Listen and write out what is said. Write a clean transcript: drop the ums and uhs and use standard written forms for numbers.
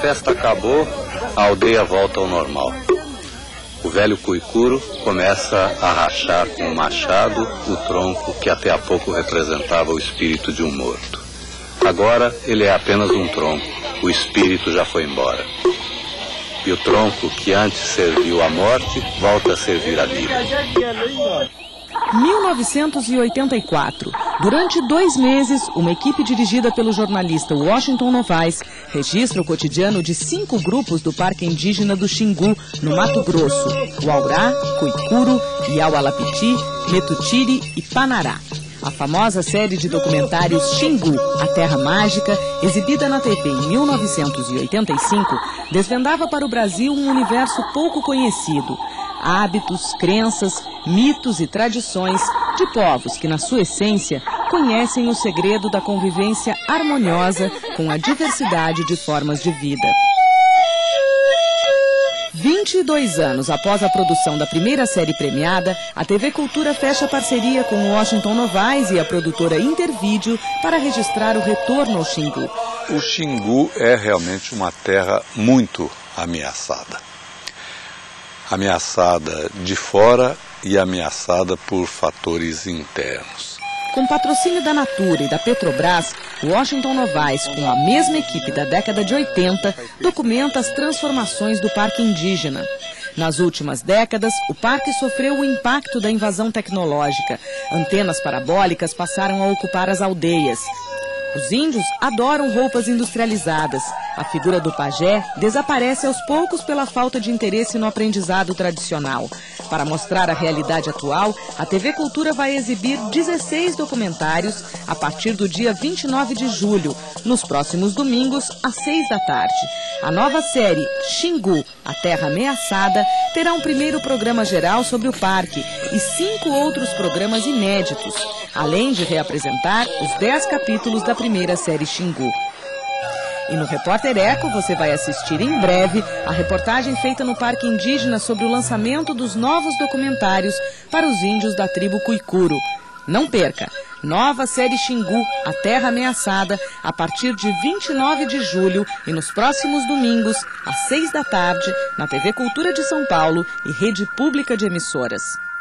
festa acabou, a aldeia volta ao normal. O velho Cuicuro começa a rachar com o machado o tronco que até há pouco representava o espírito de um morto. Agora ele é apenas um tronco, o espírito já foi embora. E o tronco que antes serviu à morte, volta a servir à vida. 1984. Durante 2 meses, uma equipe dirigida pelo jornalista Washington Novaes registra o cotidiano de 5 grupos do Parque Indígena do Xingu, no Mato Grosso: Uaurá, Cuicuro, Iaualapiti, Metutiri e Panará. A famosa série de documentários Xingu, a Terra Mágica, exibida na TV em 1985, desvendava para o Brasil um universo pouco conhecido. Hábitos, crenças, mitos e tradições de povos que, na sua essência, conhecem o segredo da convivência harmoniosa com a diversidade de formas de vida. 22 anos após a produção da primeira série premiada, a TV Cultura fecha parceria com o Washington Novaes e a produtora Intervídeo para registrar o retorno ao Xingu. O Xingu é realmente uma terra muito ameaçada. Ameaçada de fora e ameaçada por fatores internos. Com patrocínio da Natura e da Petrobras, Washington Novaes, com a mesma equipe da década de 80, documenta as transformações do parque indígena. Nas últimas décadas, o parque sofreu o impacto da invasão tecnológica. Antenas parabólicas passaram a ocupar as aldeias. Os índios adoram roupas industrializadas. A figura do pajé desaparece aos poucos pela falta de interesse no aprendizado tradicional. Para mostrar a realidade atual, a TV Cultura vai exibir 16 documentários a partir do dia 29 de julho, nos próximos domingos, às 6 da tarde. A nova série Xingu, a Terra Ameaçada, terá um primeiro programa geral sobre o parque e 5 outros programas inéditos, além de reapresentar os 10 capítulos da primeira série Xingu. E no Repórter Eco você vai assistir em breve a reportagem feita no Parque Indígena sobre o lançamento dos novos documentários para os índios da tribo Cuicuro. Não perca! Nova série Xingu, a Terra Ameaçada, a partir de 29 de julho e nos próximos domingos, às 6 da tarde, na TV Cultura de São Paulo e Rede Pública de Emissoras.